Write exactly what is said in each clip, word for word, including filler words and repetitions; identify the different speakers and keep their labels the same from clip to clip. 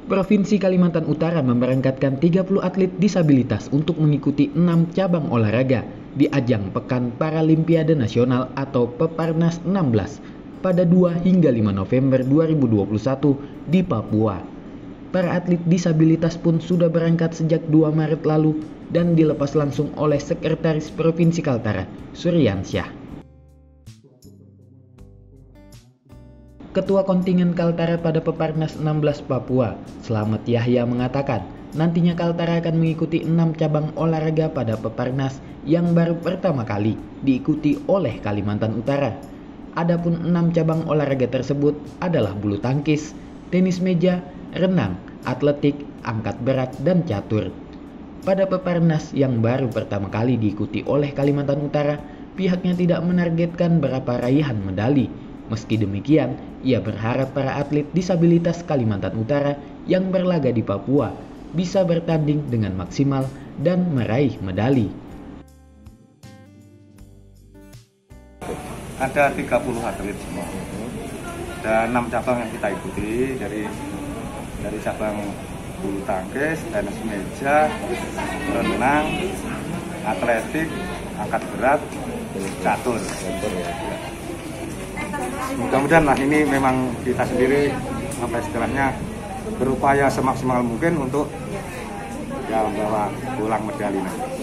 Speaker 1: Provinsi Kalimantan Utara memberangkatkan tiga puluh atlet disabilitas untuk mengikuti enam cabang olahraga di ajang Pekan Paralimpiade Nasional atau Peparnas enam belas pada dua hingga lima November dua ribu dua puluh satu di Papua. Para atlet disabilitas pun sudah berangkat sejak dua Maret lalu dan dilepas langsung oleh Sekretaris Provinsi Kaltara, Suryansyah. Ketua Kontingen Kaltara pada Peparnas enam belas Papua, Slamet Yahya mengatakan, nantinya Kaltara akan mengikuti enam cabang olahraga pada Peparnas yang baru pertama kali diikuti oleh Kalimantan Utara. Adapun enam cabang olahraga tersebut adalah bulu tangkis, tenis meja, renang, atletik, angkat berat, dan catur. Pada Peparnas yang baru pertama kali diikuti oleh Kalimantan Utara, pihaknya tidak menargetkan berapa raihan medali. Meski demikian, ia berharap para atlet disabilitas Kalimantan Utara yang berlaga di Papua bisa bertanding dengan maksimal dan meraih medali.
Speaker 2: Ada tiga puluh atlet semua. Ada enam cabang yang kita ikuti, dari dari cabang bulu tangkis, tenis meja, renang, atletik, angkat berat, catur. Mudah-mudahan lah ini memang kita sendiri apa istilahnya berupaya semaksimal mungkin untuk ya membawa pulang medali nanti.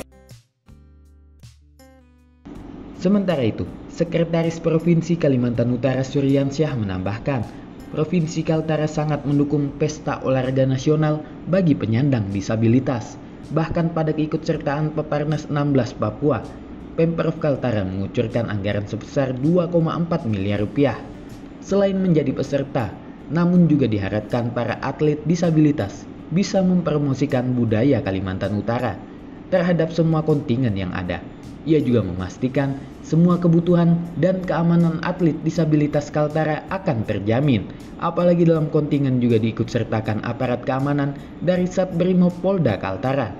Speaker 1: Sementara itu, Sekretaris Provinsi Kalimantan Utara Suryansyah menambahkan, Provinsi Kaltara sangat mendukung pesta olahraga nasional bagi penyandang disabilitas. Bahkan pada keikutsertaan Peparnas enam belas Papua, Pemprov Kaltara mengucurkan anggaran sebesar dua koma empat miliar rupiah. Selain menjadi peserta, namun juga diharapkan para atlet disabilitas bisa mempromosikan budaya Kalimantan Utara terhadap semua kontingen yang ada. Ia juga memastikan semua kebutuhan dan keamanan atlet disabilitas Kaltara akan terjamin. Apalagi dalam kontingen juga diikutsertakan aparat keamanan dari Satbrimob Polda Kaltara.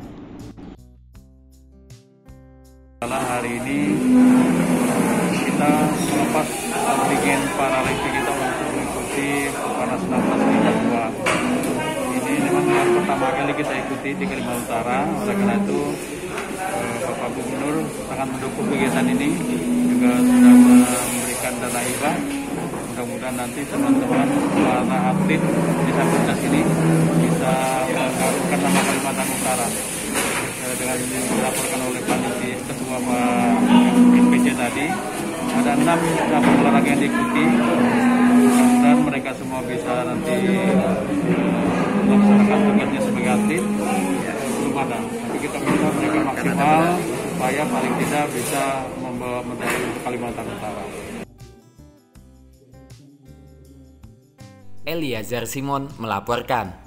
Speaker 3: Hari ini kita melepas kontingen Paralimpik kita untuk mengikuti Peparnas enam belas di Papua. Ini memang yang pertama kali kita ikuti di Kalimantan Utara. Oleh karena itu eh, Bapak Gubernur sangat mendukung kegiatan ini, juga sudah memberikan dana hibah. Mudah-mudahan nanti teman-teman para atlet disabilitas ini bisa mengharumkan nama Kalimantan Utara. Dengan ini dilaporkan oleh panitia ketua P P C tadi, ada enam cabang olahraga yang diikuti. Mudah-mudahan mereka semua bisa nanti melaksanakan tugasnya sebagai atlet. Belum ada, tapi kita minta mereka maksimal supaya paling tidak bisa membawa medali untuk Kalimantan Utara.
Speaker 1: Eliezer Simon melaporkan.